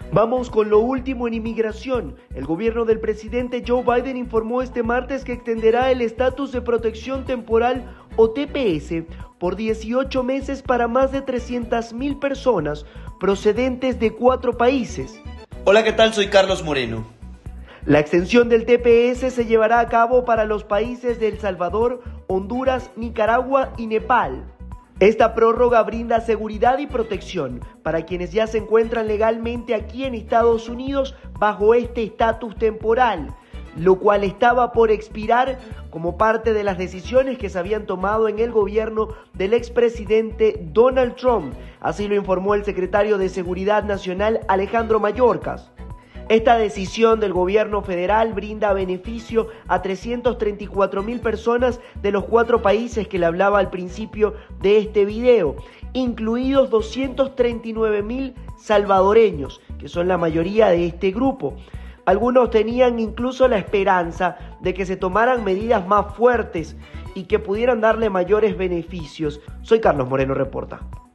Vamos con lo último en inmigración. El gobierno del presidente Joe Biden informó este martes que extenderá el estatus de protección temporal o TPS por 18 meses para más de 300.000 personas procedentes de 4 países. Hola, ¿qué tal? Soy Carlos Moreno. La extensión del TPS se llevará a cabo para los países de El Salvador, Honduras, Nicaragua y Nepal. Esta prórroga brinda seguridad y protección para quienes ya se encuentran legalmente aquí en Estados Unidos bajo este estatus temporal, lo cual estaba por expirar como parte de las decisiones que se habían tomado en el gobierno del expresidente Donald Trump. Así lo informó el secretario de Seguridad Nacional, Alejandro Mayorkas. Esta decisión del gobierno federal brinda beneficio a 334.000 personas de los 4 países que le hablaba al principio de este video, incluidos 239.000 salvadoreños, que son la mayoría de este grupo. Algunos tenían incluso la esperanza de que se tomaran medidas más fuertes y que pudieran darle mayores beneficios. Soy Carlos Moreno, reporta.